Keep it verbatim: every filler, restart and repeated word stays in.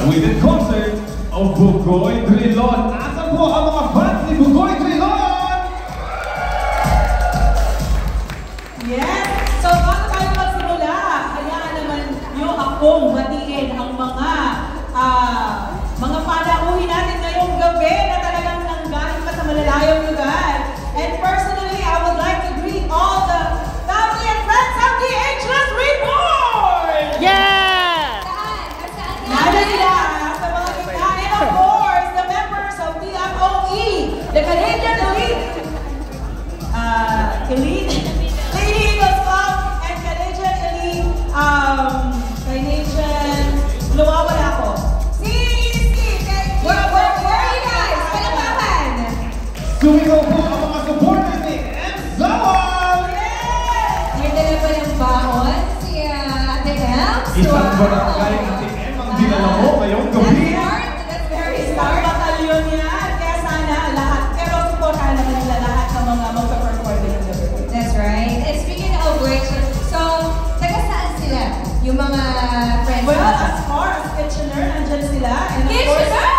with the concert of Bugoy Autum. Asan po ang mga fans ni Bugoy Autum? Yes! So, bago tayo magsimula, hayaan naman nyo akong batiin ang mga uh, mga panauhin natin ngayong gabi na talagang nanggaling pa sa malalayong lugar. And personally, I would like to greet all the family and friends of the Ageless Reborn! Yeah! Nada sila sa mga gitna. And of course, the members of T M O E, the Canadian Elite, uh, Elite, Lady Eagles Club, and Canadian Elite, um, Canadian, lumawala ako. Si, si, where, where, where are you guys? Palakpakan! Sumigaw po ang mga supporters ni M. Zawal! Yes! May dala pa ng baon si uh, Ate M. Isang barangay Ate M ang dinala mo ngayong gabi. That's smart. That's very Isang smart. batalyon yan, kaya sana lahat, pero supportahan naman nila lahat ng mga magpa-perform din ng gabi. That's right. And speaking of which, so, taga saan sila? Yung mga friends Well, natin? as far as Kitchener, nandyan sila. And of course, Kitchener!